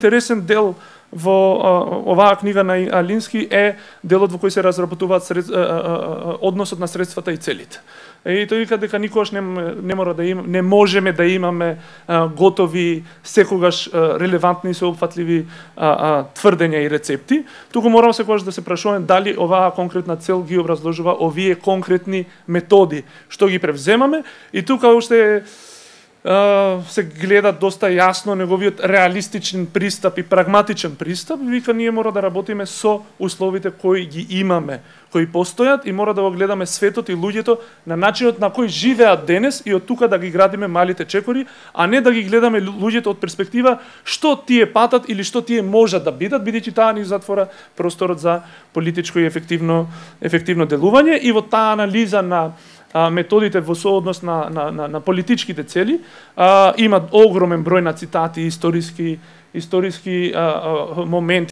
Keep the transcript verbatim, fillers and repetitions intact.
Интересен дел во а, оваа книга на Алински е делот во кој се разработуваат сред, а, а, а, односот на средствата и целите. И тој вика дека никогаш не, не мора да им, не можеме да имаме а, готови, секогаш а, релевантни и соопфатливи а, а, тврдења и рецепти, туку морам секогаш да се прашуваме дали оваа конкретна цел ги образложува овие конкретни методи што ги превземаме, и тука уште Uh, се гледа доста јасно неговиот реалистичен пристап и прагматичен пристап. Вика, ние мора да работиме со условите кои ги имаме, кои постојат, и мора да го гледаме светот и луѓето на начинот на кој живеат денес и од тука да ги градиме малите чекори, а не да ги гледаме луѓето од перспектива што тие патат или што тие можат да бидат, бидејќи таа ни затвора просторот за политичко и ефективно ефективно делување. И во таа анализа на а, методите во сооднос на, на, на, на политичките цели, а, има огромен број на цитати, историски, историски а, а, моменти